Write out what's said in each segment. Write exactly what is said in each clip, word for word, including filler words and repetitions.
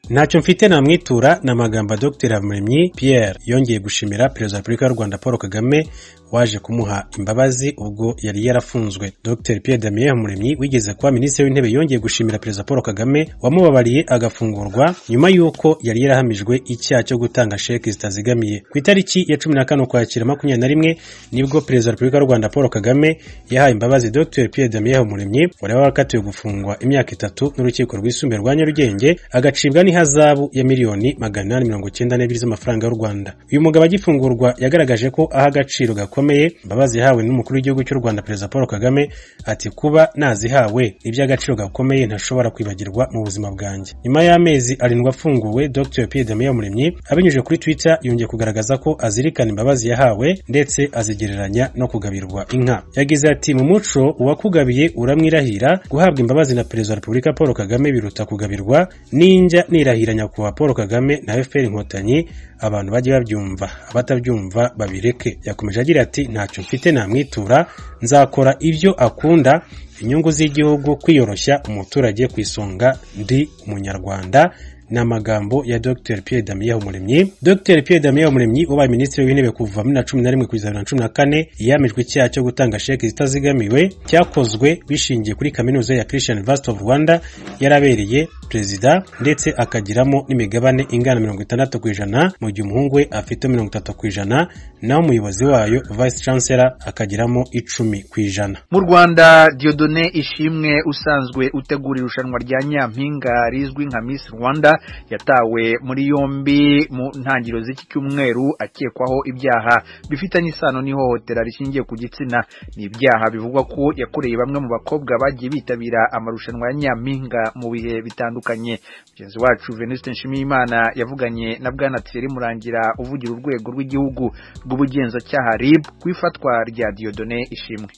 ntacyo mfite namwitura na magambo Dr Habumuremyi Pierre yongeye gushimira Perezida wa Repubulika y'u Rwanda Paul Kagame waje kumuha imbabazi ubwo yari yarafunzwe. Dr Pierre Damien Habumuremyi wigeze kuba minisitiri w'intebe yongeye gushimira Perezida Paul Kagame wamubabariye agafungurwa nyuma y'uko yari yarahamijwe icyaha cyo gutanga sheki zitazigamiye. Ku itariki ya cumi na kane ukwakira makumyabiri na rimwe nibwo Perezida wa Repubulika y'u Rwanda Paul Kagame yahaye imbabazi Dr Pierre Damien Habumuremyi wari warakatiwe gufungwa imyaka itatu n'urukiko rwisumbuye rwa Nyarugenge agacibwa n'ihazabu ya miliyoni magana inani mirongo icyenda n'ebyiri z'amafaranga y'u Rwanda. Uyu mugabo agifungurwa yagaragaje ko aha agaciro gakomeye imbabazi yahawe n'umukuru w'igihugu cy'u Rwanda Perezida Paul Kagame, ati kuba nazihawe iby'agaciro gakomeye ntashobora kwibagirwa mu buzima bwanjye. Nyuma y'amezi arindwi afunguwe, Dr Pierre Damien Habumuremyi abinyujije kuri Twitter yongeye kugaragaza ko azirikana imbabazi yahawe ndetse azigereranya no kugabirwa inka. Yagize ati mu muco uwakugabiye uramwirahira, guhabwa imbabazi na Perezida wa Repubulika Paul Kagame biruta kugabirwa. Ninjya nirahira nyakubahwa Paul Kagame na F P R Inkotanyi, abantu bajye babyumva abatabyumva babireke. Yakomeje agira ati ntacyo mfite namwitura, nzakora ibyo akunda, inyungu z'igihugu, kwiyoroshya, umuturage ku isonga, ndi umunyarwanda. Na magambo ya Dr Pierre Damien Habumuremyi. Dr Pierre Damien Habumuremyi wabaye minisitiri w'intebe kuva muri cumi na rimwe kugeza bibiri na cumi na kane yamejwe icyaha cyo gutanga sheki zitazigamiwe cyakozwe bishingiye kuri kaminuza ya Christian University of Rwanda yarabereye perezida ndetse akagiramo n'imigabane ingana mirongo itandatu ku ijana mu gihe umuhungu we afite mirongo itatu ku ijana naho umuyobozi wayo Vice Chancellor akagiramo icumi ku ijana. Mu Rwanda, Dieudonné Ishimwe usanzwe utegura irushanwa rya Nyampinga rizwi nka Miss Rwanda yatawe muri yombi mu ntangiriro z'iki cyumweru akekwaho ibyaha bifitanye isano n'ihohotera rishingiye ku gitsina. Ni ibyaha bivugwa ko yakoreye bamwe mu bakobwa bagiye bitabira amarushanwa ya Nyampinga mu bihe bitandukanye. Mugenzi wacu Venuste Nshimiyimana yavuganye na Bwana Thierry Murangira uvugira urwego rw'igihugu rw'ubugenzacyaha R I B ku ifatwa rya Dieudonné Ishimwe.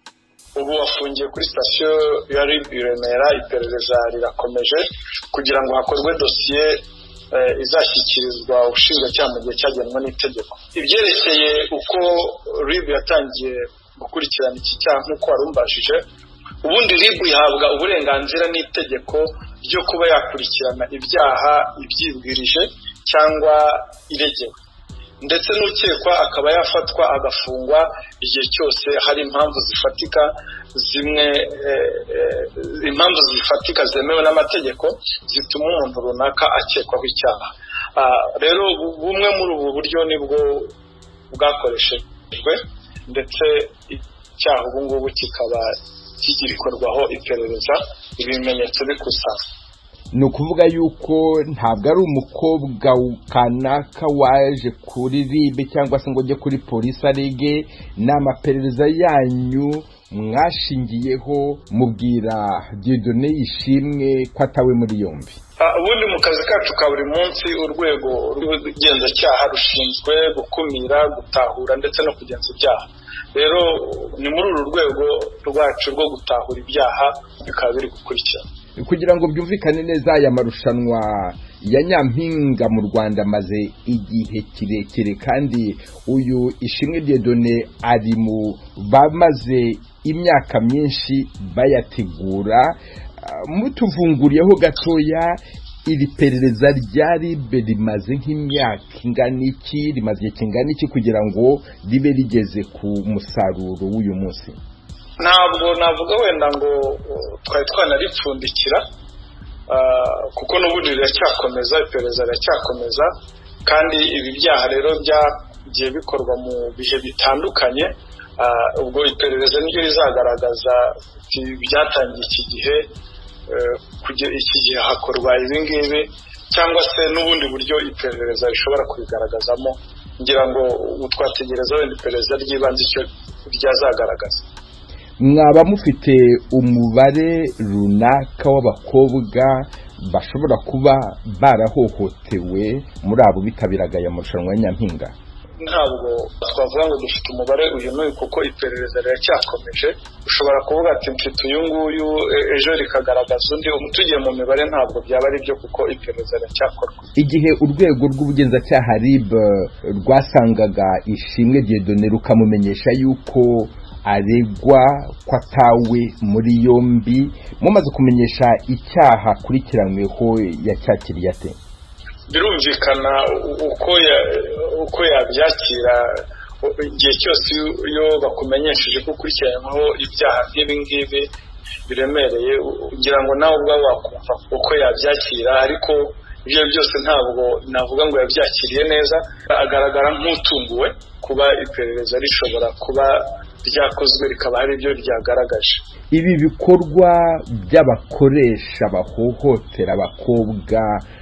Ubu wafungiye kuri sitasiyo ya R I B i Remera, iperereza rirakomeje kugira ngo hakorwe dosiye izashyikirizwa ubushinjacyaha mu gihe cyagenwe n'itegeko. Ibyerekeye uko R I B yatangiye gukurikirana iki cyaha nk'uko warumbashije, ubundi R I B ihabwa uburenganzira n'itegeko ryo kuba yakurikirana ibyaha ibyibwirije cyangwa iregewe, ndetse n'ukekwa akaba yafatwa agafungwa igihe cyose hari impamvu zifatika zimwe impamvu zifatika zemewe n'amategeko zituma umuntu runaka akekwaho icyaha. Rero bumwe muri ubu buryo nibwo bwakoreshejwe ndetse icyaha ubu ngubu kikaba kigirikorwaho iperereza, ibimenyetso bikusanya. ni ukuvuga yuko ntabwo ari umukobwa kanaka waje kuri R I B cyangwa se ngo ujye kuri polisi arege, n'amaperereza yanyu mwashingiyeho mubwira Dieudonné Ishimwe ko atawe muri yombi. Ubundi mu kazi kacu ka buri munsi urwego rw'ubugenzacyaha rushinzwe gukumira, gutahura ndetse no kugenza ibyaha. Rero ni muri uru rwego rwacu rwo gutahura ibyaha bikaba biri gukurikirana. Kugira ngo byumvikane neza, aya marushanwa ya Nyampinga mu Rwanda maze igihe kirekire kandi uyu Ishimwe Dieudonné ari mu bamaze imyaka myinshi bayategura. Mutuvunguriyeho gatoya, iri perereza rya R I B rimaze nk'imyaka ingana iki, rimaze igihe kingana iki kugira ngo ribe rigeze ku musaruro w'uyu munsi? Ntabwo navuga wenda ngo twari twanaripfundikira kuko n'ubundi riracyakomeza, iperereza riracyakomeza, kandi ibi byaha rero byagiye bikorwa mu bihe bitandukanye. Ubwo iperereza niryo rizagaragaza byatangiye iki gihe, iki gihe hakorwa ibi ngibi, cyangwa se n'ubundi buryo iperereza rishobora kubigaragazamo. Ngira ngo twategereza wenda iperereza ry'ibanze icyo ryazagaragaza. Mwaba mufite umubare runaka w'abakobwa bashobora kuba barahohotewe muri abo bitabiraga aya marushanwa ya Nyampinga? Ntabwo twavuga ngo dufite umubare uyu n'uyu kuko iperereza riracyakomeje. Ushobora kuvuga ati mfite uyu nguyu, ejo rikagaragaza undi. Tugiye mu mibare ntabwo byaba ari byo kuko iperereza riracyakorwa. Igihe urwego rw'ubugenzacyaha R I B rwasangaga Ishimwe Dieudonné rukamumenyesha yuko aregwa ko atawe muri yombi mumaze kumenyesha icyaha akurikiranyweho yacyakiriye ate? Birumvikana uko ya uko yabyakira igihe cyose iyo bakumenyesheje ko ukurikiranyweho ibyaha nk'ibi ngibi biremereye kugira ngo nawe ubwawe wakumva uko yabyakira, ariko ibyo byose ntabwo navuga ngo yabyakiriye neza. Agaragara nk'utunguwe kuba iperereza rishobora kuba ryakozwe rikaba hari ibyo ryagaragaje. Ibi bikorwa by'abakoresha bahohotera abakobwa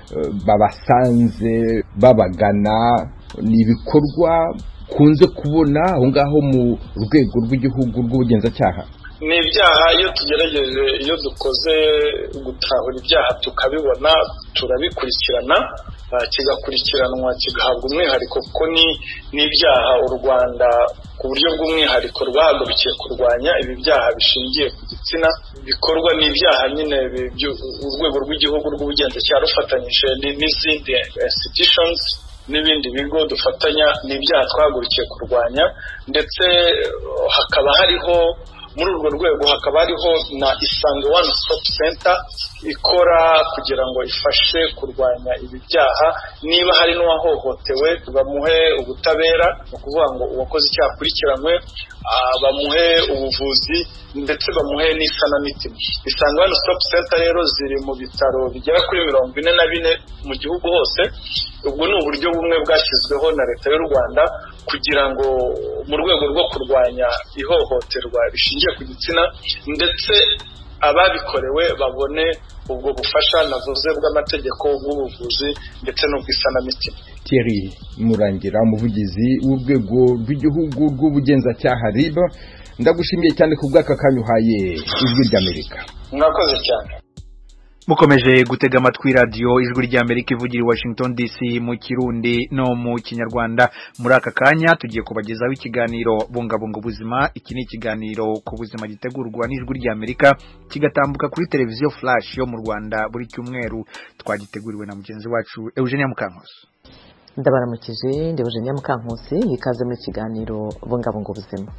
babasanze babagana ni ibikorwa kunze kubona aho ngaho mu rwego rw'igihugu rw'ubugenzacyaha. Ni ibyaha iyo tugerageje iyo dukoze gutahura ibyaha tukabibona turabikurikirana, kigakurikiranwa kigahabwa umwihariko kuko ni n'ibyaha u Rwanda ku buryo bw'umwihariko rwahagurukiye kurwanya ibi byaha bishingiye ku gitsina bikorwa n'ibyaha nyine urwego rw'igihugu rw'ubugenzacyaha rufatanyije n'izindi institutions n'ibindi bigo dufatanya n'ibyaha twahagurukiye kurwanya, ndetse hakaba hariho muri urwo rwego hakaba hariho na Isange One Stop Center ikora kugira ngo ifashe kurwanya ibi byaha. Niba hari n'uwahohotewe bamuhe ubutabera, no kuvuga ngo uwakoze icyaha akurikiranwe, bamuhe ubuvuzi ndetse bamuhe n'isanamitima. Isange One Stop Center rero ziri mu bitaro bigera kuri mirongo ine na bine mu gihugu hose. Ubwo ni uburyo bumwe bwashyizweho na leta y'u Rwanda kugira ngo mu rwego rwo kurwanya ihohoterwa rishingiye ku gitsina ndetse ababikorewe babone ubwo bufasha navuze bw'amategeko bw'ubuvuzi ndetse n'ubw'isanamitima. Thierry Murangira, umuvugizi w'urwego rw'igihugu rw'ubugenzacyaha R I B, ndagushimiye cyane ku bw'aka kanya uhaye Ijwi ry'Amerika. Mwakoze cyane. Mukomeje gutega amatwi radio Ijwi ry'Amerika ivugira i Washington D C mu Kirundi no mu Kinyarwanda. Muri aka kanya tugiye kubagezaho ikiganiro bungabunga ubuzima. Iki ni ikiganiro ku buzima gitegurwa n'Ijwi ry'Amerika kigatambuka kuri televiziyo Flash yo mu Rwanda buri cyumweru. Twagiteguriwe na mugenzi wacu Eugenia Mukankusi. Ndabaramukije, ndi Eugenia Mukankusi, ikaze mu kiganiro bungabunga ubuzima.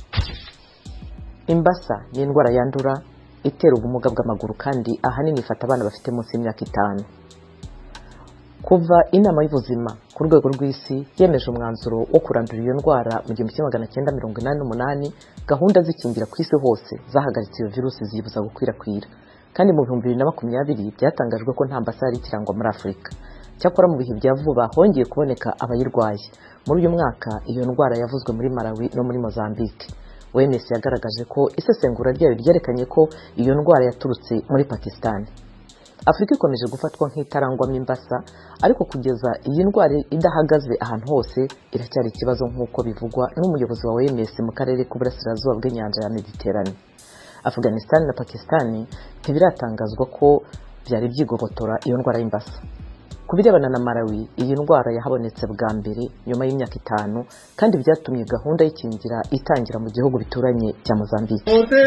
Imbasa ni indwara yandura itera ubumuga bw'amaguru kandi ahanini ifata abana bafite munsi y'imyaka itanu. Kuva inama y'ubuzima ku rwego rw'isi yemeje umwanzuro wo kurandura iyo ndwara mu gihumbi kimwe magana cyenda mirongo inani n'umunani, gahunda zikingira ku isi hose zahagaritse iyo virusi zibuza gukwirakwira, kandi mu bihumbi bibiri na makumyabiri byatangajwe ko nta mbasa yari ikirangwa muri Afurika. Cyakora mu bihe bya vuba hongeye kuboneka abayirwaye. Muri uyu mwaka iyo ndwara yavuzwe muri Malawi no muri Mozambique. O M S yagaragaje ko isesengura ryayo ryerekanye ko iyo ndwara yaturutse muri Pakistan. Afurika ikomeje gufatwa nk'itarangwamo imbasa, ariko kugeza iyi ndwara idahagaze ahantu hose iracyari ikibazo nk'uko bivugwa n'umuyobozi wa O M S mu karere k'uburasirazuba bw'inyanja ya Mediterane. Afghanistan na Pakistan ntibiratangazwa ko byari byigobotora iyo ndwara y'imbasa. Kubirebana na Malawi, iyi ndwara yahabonetse bwa mbere nyuma y'imyaka itanu, kandi byatumye gahunda y'ikingira itangira mu gihugu bituranye cya Mozambique.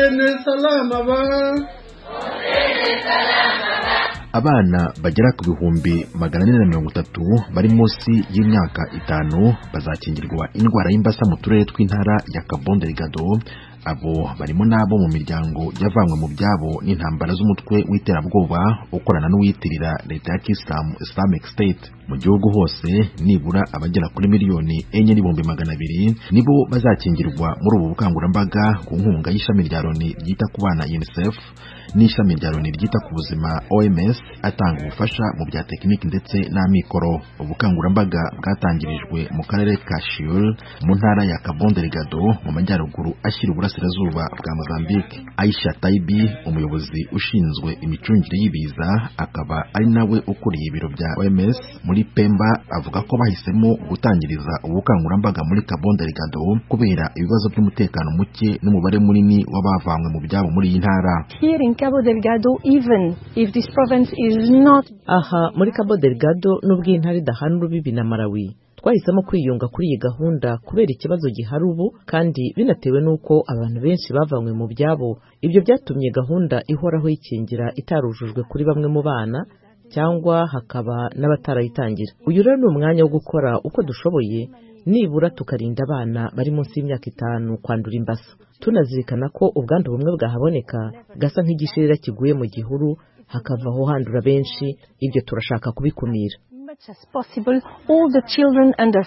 Abana bagera ku bihumbi magana ane na mirongo itatu bari munsi y'imyaka itanu bazakingirwa indwara y'imbasa mu turere tw'intara ya Cabo Delgado. Abo barimo nabo mu miryango yavanywe mu byabo n'intambara z'umutwe w'iterabwoba ukorana n'uwitirira leta ya Kisilamu Islamic State. Mu gihugu hose nibura abagera kuri miliyoni enye n'ibihumbi magana abiri nibo bazakingirwa muri ubu bukangurambaga ku nkunga y'ishami rya Loni ryita ku bana UNICEF n'ishami rya Loni ryita ku buzima O M S atanga ubufasha mu bya tekiniki ndetse n'amikoro. Ubukangurambaga bwatangirijwe mu karere ka Shiul mu ntara ya Cabo Delgado mu majyaruguru ashyira uburasirazuba bwa Mozambique. Aisha Taibi, umuyobozi ushinzwe imicungire y'ibiza akaba ari nawe ukuriye ibiro bya O M S muri Pemba, avuga ko bahisemo gutangiriza ubukangurambaga muri Cabo Delgado kubera ibibazo by'umutekano muke n'umubare munini w'abavanywe mu byabo muri iyi ntara. Here in Cabo Delgado, even if this province is not aha muri Cabo Delgado n'ubwo intara idahana urubibi na Malawi, twahisemo kwiyunga kuri iyi gahunda kubera ikibazo gihari ubu, kandi binatewe n'uko abantu benshi bavanywe mu byabo. Ibyo byatumye gahunda ihoraho y'ikingira itarujujwe kuri bamwe mu bana cyangwa hakaba n'abatarayitangira. Uyu rero ni umwanya wo gukora uko dushoboye nibura tukarinda abana bari munsi y'imyaka itanu kwandura imbasa, tunazirikana ko ubwandu bumwe bwahaboneka gasa nk'igishirira kiguye mu gihuru hakavaho handura benshi. Ibyo turashaka kubikumira. As possible, all the children under